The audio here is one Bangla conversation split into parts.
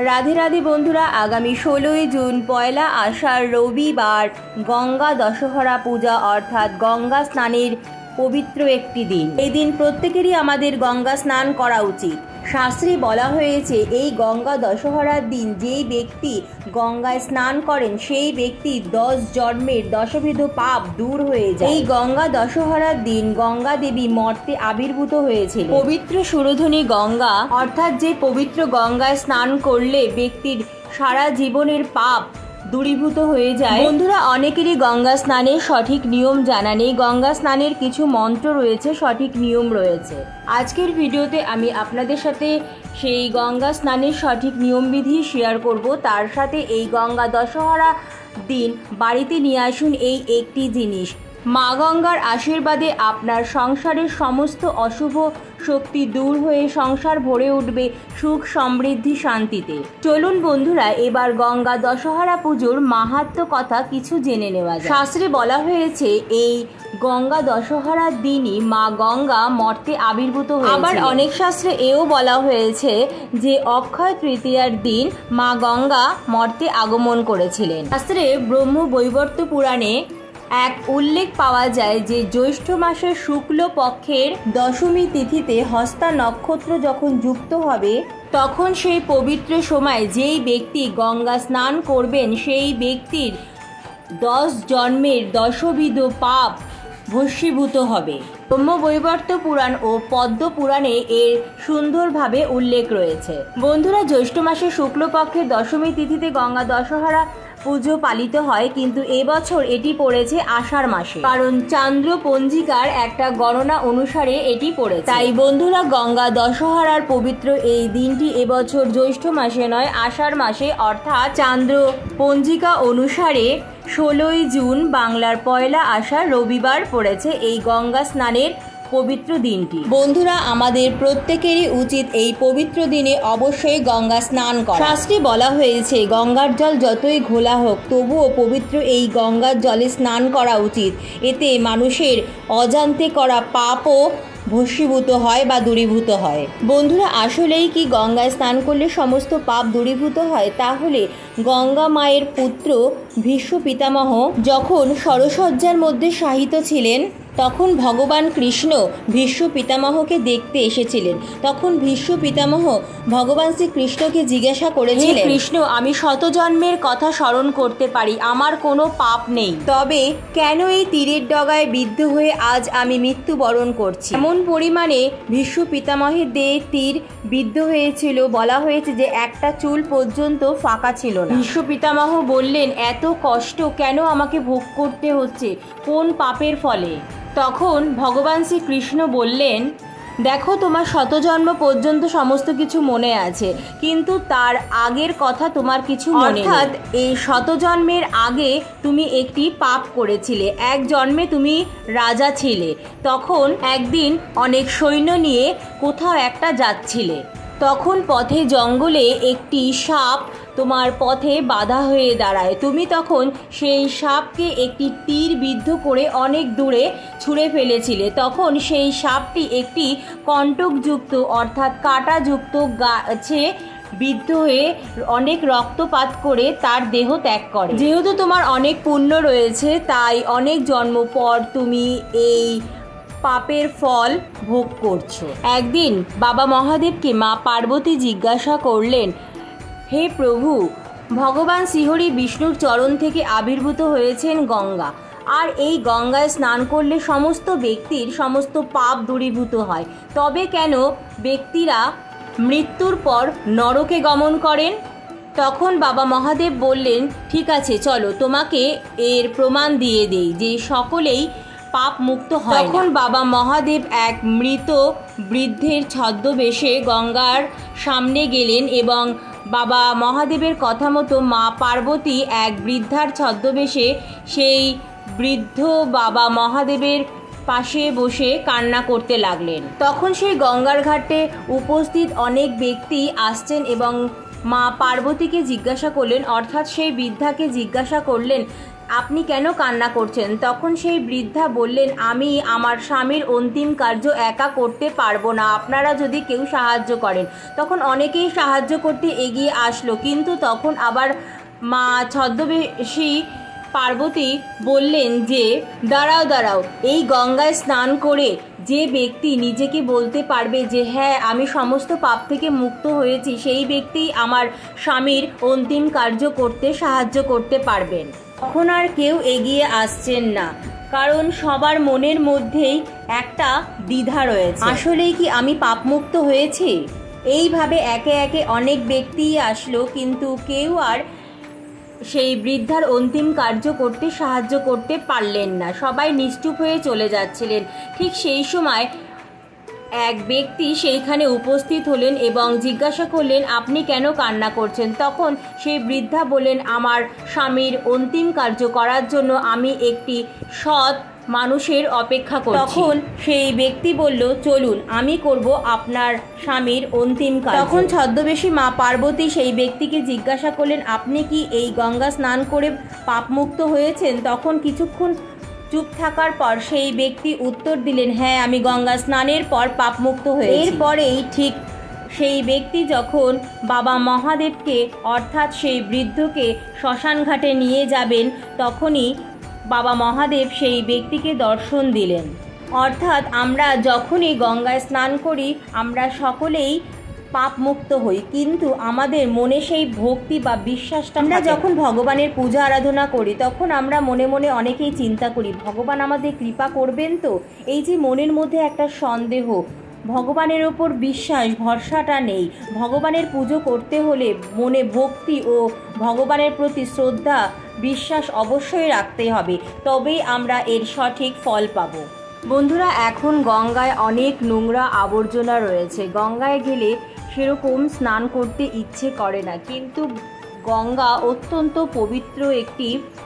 রাধে রাধে বন্ধুরা, আগামী 16ই জুন পয়লা আষাঢ় রবিবার গঙ্গা দশহরা পূজা অর্থাৎ গঙ্গা স্নানের পবিত্র একটি দিন। এই দিন প্রত্যেকেরই আমাদের গঙ্গা স্নান করা উচিত। শাস্ত্রে বলা হয়েছে এই গঙ্গা দশহরার দিন যেই ব্যক্তি গঙ্গায় স্নান করেন সেই ব্যক্তির 10 জন্মের দশবিধ পাপ দূর হয়ে যায়। এই গঙ্গা দশহরার দিন গঙ্গা দেবী মর্তে আবির্ভূত হয়েছিল। পবিত্র সুরধনী গঙ্গা অর্থাৎ যে পবিত্র গঙ্গায় স্নান করলে ব্যক্তির সারা জীবনের পাপ দূরীভূত হয়ে যায়। বন্ধুরা, অনেকেরই গঙ্গা স্নানের সঠিক নিয়ম জানা নেই। গঙ্গা স্নানের কিছু মন্ত্র রয়েছে, সঠিক নিয়ম রয়েছে। আজকের ভিডিওতে আমি আপনাদের সাথে সেই গঙ্গা স্নানের সঠিক নিয়মবিধি শেয়ার করব। তার সাথে এই গঙ্গা দশহরা দিন বাড়িতে নিয়ে আসুন এই একটি জিনিস। মা গঙ্গার আশীর্বাদে আপনার সংসারের সমস্ত অশুভ শক্তি দূর হয়ে সংসার ভরে উঠবে সুখ সমৃদ্ধি শান্তিতে। চলুন বন্ধুরা, এবার গঙ্গা দশহরা পুজোর মাহাত্ম্য কথা কিছু জেনে নেওয়া যায়। শাস্ত্রে বলা হয়েছে এই গঙ্গা দশহরার দিনই মা গঙ্গা মর্তে আবির্ভূত হয়েছে। আবার অনেক শাস্ত্রে এও বলা হয়েছে যে অক্ষয় তৃতীয়ার দিন মা গঙ্গা মর্তে আগমন করেছিলেন। শাস্ত্রে ব্রহ্ম বৈবর্ত পুরাণে এক উল্লেখ পাওয়া যায় যে জ্যৈষ্ঠ মাসের শুক্ল পক্ষের দশমী তিথিতে হস্তা নক্ষত্র যখন যুক্ত হবে তখন সেই পবিত্র সময় যেই ব্যক্তি গঙ্গা স্নান করবেন সেই ব্যক্তির 10 জন্মের দশবিধ পাপ ভস্মীভূত হবে। ব্রহ্মবৈবর্ত পুরাণ ও পদ্ম পুরাণে এর সুন্দরভাবে উল্লেখ রয়েছে। বন্ধুরা, জ্যৈষ্ঠ মাসের শুক্লপক্ষের দশমী তিথিতে গঙ্গা দশহরা পুজো পালিত হয়, কিন্তু এবছর এটি পড়েছে আষাঢ় মাসে, কারণ চান্দ্র পঞ্জিকার একটা গণনা অনুসারে এটি পড়েছে। তাই বন্ধুরা, গঙ্গা দশহরার পবিত্র এই দিনটি এবছর জ্যৈষ্ঠ মাসে নয় আষাঢ় মাসে অর্থাৎ চান্দ্র পঞ্জিকা অনুসারে 16ই জুন বাংলার পয়লা আষাঢ় রবিবার পড়েছে এই গঙ্গা স্নানের পবিত্র দিনটি। বন্ধুরা, আমাদের প্রত্যেকেরই উচিত এই পবিত্র দিনে অবশ্যই গঙ্গা স্নান করা। শাস্ত্রে বলা হয়েছে গঙ্গার জল যতই ঘোলা হোক তবুও পবিত্র এই গঙ্গার জলে স্নান করা উচিত। এতে মানুষের অজান্তে করা পাপও ভস্মীভূত হয় বা দূরীভূত হয়। বন্ধুরা, আসলেই কি গঙ্গায় স্নান করলে সমস্ত পাপ দূরীভূত হয়? তাহলে গঙ্গা মায়ের পুত্র ভীষ্ম পিতামহ যখন সরসজ্জার মধ্যে শায়িত ছিলেন তখন ভগবান কৃষ্ণ ভীষ্ম পিতামহকে দেখতে এসেছিলেন। তখন ভীষ্ম পিতামহ ভগবান শ্রীকৃষ্ণকে জিজ্ঞাসা করেছিলেন, কৃষ্ণ, আমি শত জন্মের কথা স্মরণ করতে পারি, আমার কোনো পাপ নেই, তবে কেন এই তীরের ডগায় বিদ্ধ হয়ে আজ আমি মৃত্যুবরণ করছি? এমন পরিমাণে ভীষ্ম পিতামহের দেহে তীর বিদ্ধ হয়েছিল, বলা হয়েছে যে একটা চুল পর্যন্ত ফাঁকা ছিল না। ভীষ্ম পিতামহ বললেন, এত কষ্ট কেন আমাকে ভোগ করতে হচ্ছে, কোন পাপের ফলে? তখন ভগবান শ্রীকৃষ্ণ বললেন, দেখো, তোমার শতজন্ম পর্যন্ত সমস্ত কিছু মনে আছে, কিন্তু তার আগের কথা তোমার কিছু মনে নেই। অর্থাৎ এই শতজন্মের আগে তুমি একটি পাপ করেছিলে। এক জন্মে তুমি রাজা ছিলে, তখন একদিন অনেক সৈন্য নিয়ে কোথাও একটা যাচ্ছিলে, তখন পথে জঙ্গলে একটি সাপ তোমার পথে বাধা হয়ে দাঁড়ায়। তুমি তখন সেই সাপকে একটি তীর বিদ্ধ করে অনেক দূরে ছুঁড়ে ফেলেছিলে। তখন সেই সাপটি একটি কণ্টকযুক্ত অর্থাৎ কাঁটাযুক্ত গাছে বিদ্ধ হয়ে অনেক রক্তপাত করে তার দেহ ত্যাগ করে। যেহেতু তোমার অনেক পুণ্য রয়েছে তাই অনেক জন্ম পর তুমি এই পাপের ফল ভোগ করছো। একদিন বাবা মহাদেবকে মা পার্বতী জিজ্ঞাসা করলেন, হে প্রভু, ভগবান শ্রীহরি বিষ্ণুর চরণ থেকে আবির্ভূত হয়েছেন গঙ্গা, আর এই গঙ্গায় স্নান করলে সমস্ত ব্যক্তির সমস্ত পাপ দূরীভূত হয়, তবে কেন ব্যক্তিরা মৃত্যুর পর নরকে গমন করেন? তখন বাবা মহাদেব বললেন, ঠিক আছে, চলো তোমাকে এর প্রমাণ দিয়ে দেই যে সকলেই পাপ মুক্ত হয়। তখন বাবা মহাদেব এক মৃত বৃদ্ধের ছদ্মবেশে গঙ্গার সামনে গেলেন এবং বাবা মহাদেবের কথা মতো মা পার্বতী এক বৃদ্ধার ছদ্মবেশে সেই বৃদ্ধ বাবা মহাদেবের পাশে বসে কান্না করতে লাগলেন। তখন সেই গঙ্গার ঘাটে উপস্থিত অনেক ব্যক্তি আসছেন এবং মা পার্বতীকে জিজ্ঞাসা করলেন, অর্থাৎ সেই বৃদ্ধাকে জিজ্ঞাসা করলেন আপনি কেন কান্না করছেন? তখন সেই বৃদ্ধা বললেন, আমি আমার স্বামীর অন্তিম কার্য একা করতে পারবো না, আপনারা যদি কেউ সাহায্য করেন। তখন অনেকেই সাহায্য করতে এগিয়ে আসলো, কিন্তু তখন আবার মা ছদ্মবেশী পার্বতী বললেন যে দাঁড়াও, এই গঙ্গায় স্নান করে যে ব্যক্তি নিজেকে বলতে পারবে যে হ্যাঁ আমি সমস্ত পাপ থেকে মুক্ত হয়েছি, সেই ব্যক্তিই আমার স্বামীর অন্তিম কার্য করতে সাহায্য করতে পারবেন। তখন আর কেউ এগিয়ে আসছেন না, কারণ সবার মনের মধ্যেই একটা দ্বিধা রয়েছে, আসলেই কি আমি পাপমুক্ত হয়েছি? এইভাবে একে একে অনেক ব্যক্তিই আসলো, কিন্তু কেউ আর সেই বৃদ্ধার অন্তিম কার্য করতে সাহায্য করতে পারলেন না, সবাই নিশ্চুপ হয়ে চলে যাচ্ছিলেন। ঠিক সেই সময় এক ব্যক্তি সেইখানে উপস্থিত হলেন এবং জিজ্ঞাসা করলেন, আপনি কেন কান্না করছেন? তখন সেই বৃদ্ধা বললেন, আমার স্বামীর অন্তিম কার্য করার জন্য আমি একটি সৎ মানুষের অপেক্ষা করছি। তখন সেই ব্যক্তি বলল, চলুন আমি করব আপনার স্বামীর অন্তিম কাজ। তখন ছদ্মবেশী মা পার্বতী সেই ব্যক্তিকে জিজ্ঞাসা করলেন, আপনি কি এই গঙ্গা স্নান করে পাপমুক্ত হয়েছেন? তখন কিছুক্ষণ চুপ থাকার পর সেই ব্যক্তি উত্তর দিলেন, হ্যাঁ আমি গঙ্গা স্নানের পর পাপমুক্ত হয়েছি। এরপরেই ঠিক সেই ব্যক্তি যখন বাবা মহাদেবকে অর্থাৎ সেই বৃদ্ধকে শ্মশান ঘাটে নিয়ে যাবেন, তখনই বাবা মহাদেব সেই ব্যক্তিকে দর্শন দিলেন। অর্থাৎ আমরা যখনই গঙ্গায় স্নান করি আমরা সকলেই পাপ মুক্ত হই, কিন্তু আমাদের মনে সেই ভক্তি বা বিশ্বাসটা, আমরা যখন ভগবানের পূজা আরাধনা করি তখন আমরা মনে মনে অনেকেই চিন্তা করি ভগবান আমাদের কৃপা করবেন তো। এই যে মনের মধ্যে একটা সন্দেহ, ভগবানের ওপর বিশ্বাস ভরসাটা নেই, ভগবানের পুজো করতে হলে মনে ভক্তি ও ভগবানের প্রতি শ্রদ্ধা বিশ্বাস অবশ্যই রাখতে হবে, তবেই আমরা এর সঠিক ফল পাব। বন্ধুরা, এখন গঙ্গায় অনেক নোংরা আবর্জনা রয়েছে, গঙ্গায় গেলে সেরকম স্নান করতে ইচ্ছে করে না, কিন্তু গঙ্গা অত্যন্ত পবিত্র একটি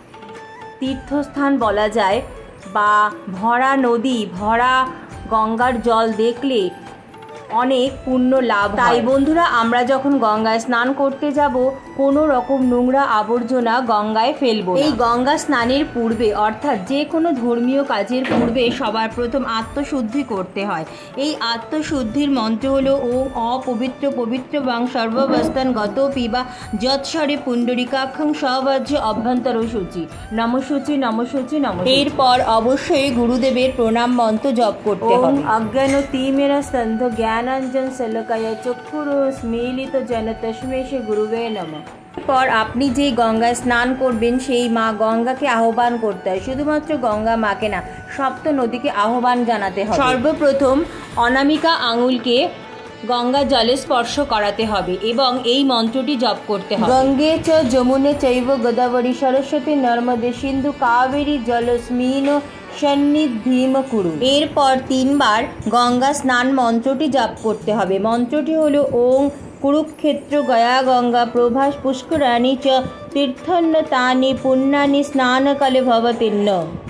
তীর্থস্থান বলা যায়, বা ভরা নদী, ভরা গঙ্গার জল দেখলে অনেক পুণ্য লাভ। তাই বন্ধুরা, আমরা যখন গঙ্গায় স্নান করতে যাব কোনো রকম নোংরা আবর্জনা গঙ্গায় ফেলবো। এই গঙ্গা স্নানের পূর্বে অর্থাৎ যে কোনো ধর্মীয় কাজের পূর্বে সবার প্রথম আত্মশুদ্ধি করতে হয়। এই আত্মশুদ্ধির মন্ত্র হলো ওম অপবিত্র পবিত্র বাং সর্ববস্থান গত পিবা যৎস্বরে পুণ্ডরিকাক্ষং সবজ্য অভ্যন্তর সূচি নমসূচি নমসূচি নম। এরপর অবশ্যই গুরুদেবের প্রণাম মন্ত্র জপ করতে হবে। অজ্ঞান তিমের স্তন্ধ জ্ঞানাঞ্জন শলকায় চক্ষুরস্মিলিত যেন তস্মৈ শ্রী গুরুবে নমঃ। পর আপনি যেই গঙ্গায় স্নান করবেন সেই মা গঙ্গাকে আহ্বান করতে হয়, শুধুমাত্র গঙ্গা মাকে না, সপ্ত নদীকে আহ্বান জানাতে হবে। সর্বপ্রথম অনামিকা আঙুলকে গঙ্গা জলে স্পর্শ করাতে হবে এবং এই মন্ত্রটি জপ করতে হবে। গঙ্গে চ যমুনে চৈব গোদাবরী সরস্বতী নর্মদে সিন্ধু কাবেরী জলস্মিন সন্নিধিম কুরু। এরপর 3 বার গঙ্গা স্নান মন্ত্রটি জপ করতে হবে। মন্ত্রটি হলো ওং কুরুক্ষেত্র গয়া গঙ্গা প্রভাস পুষ্করাণী চ তীর্থন্য তানি পুণ্যানি স্নানকালে ভবতীর্ণ।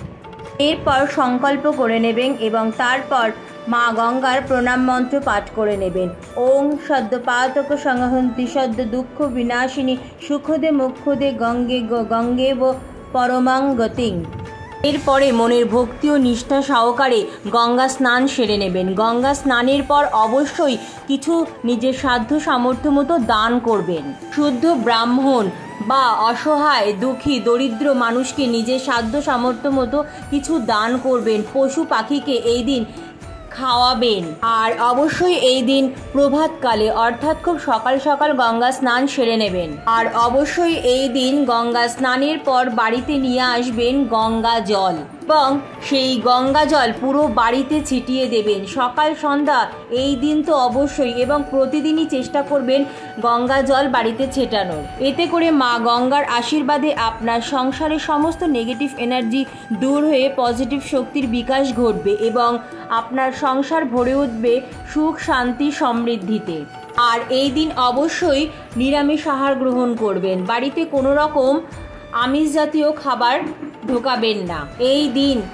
এরপর সংকল্প করে নেবেন এবং তারপর মা গঙ্গার প্রণাম মন্ত্র পাঠ করে নেবেন। ওং সদ্য পাতক সংহন্তি সদ্য দুঃখ বিনাশিনী সুখদে মুখ্যদে গঙ্গেব পরমাং গতিং। এরপরে মনের ভক্তি ও নিষ্ঠা সহকারে গঙ্গা স্নান সেরে নেবেন। গঙ্গা স্নানের পর অবশ্যই কিছু নিজের সাধ্য সামর্থ্য মতো দান করবেন। শুদ্ধ ব্রাহ্মণ বা অসহায় দুঃখী দরিদ্র মানুষকে নিজের সাধ্য সামর্থ্য মতো কিছু দান করবেন। পশু পাখিকে এই দিন খাওয়াবেন। আর অবশ্যই এই দিন প্রভাতকালে অর্থাৎ খুব সকাল সকাল গঙ্গা স্নান সেরে নেবেন। আর অবশ্যই এই দিন গঙ্গা স্নানের পর বাড়িতে নিয়ে আসবেন গঙ্গা জল এবং সেই গঙ্গা জল পুরো বাড়িতে ছিটিয়ে দেবেন সকাল সন্ধ্যা। এই দিন তো অবশ্যই এবং প্রতিদিনই চেষ্টা করবেন গঙ্গা জল বাড়িতে ছেটানোর। এতে করে মা গঙ্গার আশীর্বাদে আপনার সংসারের সমস্ত নেগেটিভ এনার্জি দূর হয়ে পজিটিভ শক্তির বিকাশ ঘটবে এবং আপনার সংসার ভরে উঠবে সুখ শান্তি সমৃদ্ধিতে। আর এই দিন অবশ্যই নিরামিষ আহার গ্রহণ করবেন। বাড়িতে কোনো রকম আমিষ জাতীয় খাবার ঢোকাবেন না। এই দিন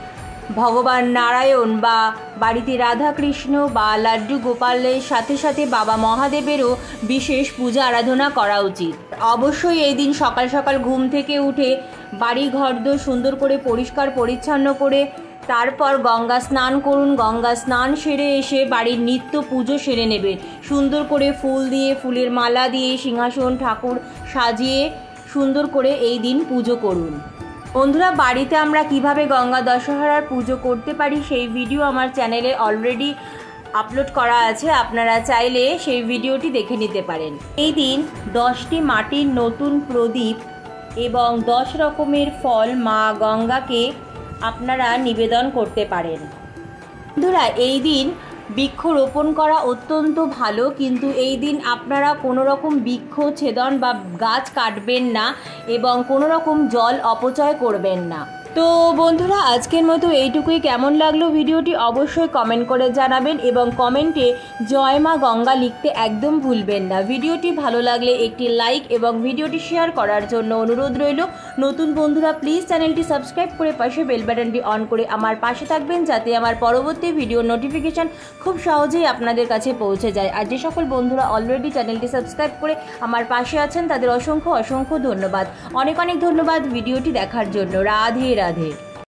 ভগবান নারায়ণ বা বাড়িতে রাধাকৃষ্ণ বা লাড্ডু গোপালের সাথে সাথে বাবা মহাদেবেরও বিশেষ পূজা আরাধনা করা উচিত। অবশ্যই এই দিন সকাল সকাল ঘুম থেকে উঠে বাড়ি ঘরদোর সুন্দর করে পরিষ্কার পরিচ্ছন্ন করে তারপর গঙ্গা স্নান করুন। গঙ্গা স্নান সেরে এসে বাড়ির নিত্য পুজো সেরে নেবেন। সুন্দর করে ফুল দিয়ে, ফুলের মালা দিয়ে সিংহাসন ঠাকুর সাজিয়ে সুন্দর করে এই দিন পুজো করুন। বন্ধুরা, বাড়িতে আমরা কিভাবে গঙ্গা দশহরার পুজো করতে পারি সেই ভিডিও আমার চ্যানেলে অলরেডি আপলোড করা আছে, আপনারা চাইলে সেই ভিডিওটি দেখে নিতে পারেন। এই দিন 10টি মাটির নতুন প্রদীপ এবং 10 রকমের ফল মা গঙ্গাকে আপনারা নিবেদন করতে পারেন। বন্ধুরা, এই দিন বৃক্ষ রোপণ করা অত্যন্ত ভালো, কিন্তু এই দিন আপনারা কোনো রকম বৃক্ষ ছেদন বা গাছ কাটবেন না এবং কোনো রকম জল অপচয় করবেন না। তো বন্ধুরা, আজকের মতো এইটুকুই। কেমন লাগলো ভিডিওটি অবশ্যই কমেন্ট করে জানাবেন এবং কমেন্টে জয় মা গঙ্গা লিখতে একদম ভুলবেন না। ভিডিওটি ভালো লাগলে একটি লাইক এবং ভিডিওটি শেয়ার করার জন্য অনুরোধ রইল। নতুন বন্ধুরা প্লিজ চ্যানেলটি সাবস্ক্রাইব করে পাশে বেল বাটনটি অন করে আমার পাশে থাকবেন, যাতে আমার পরবর্তী ভিডিও নোটিফিকেশান খুব সহজেই আপনাদের কাছে পৌঁছে যায়। আর যে সকল বন্ধুরা অলরেডি চ্যানেলটি সাবস্ক্রাইব করে আমার পাশে আছেন তাদের অসংখ্য অসংখ্য ধন্যবাদ। অনেক অনেক ধন্যবাদ ভিডিওটি দেখার জন্য। রাধে রাধে।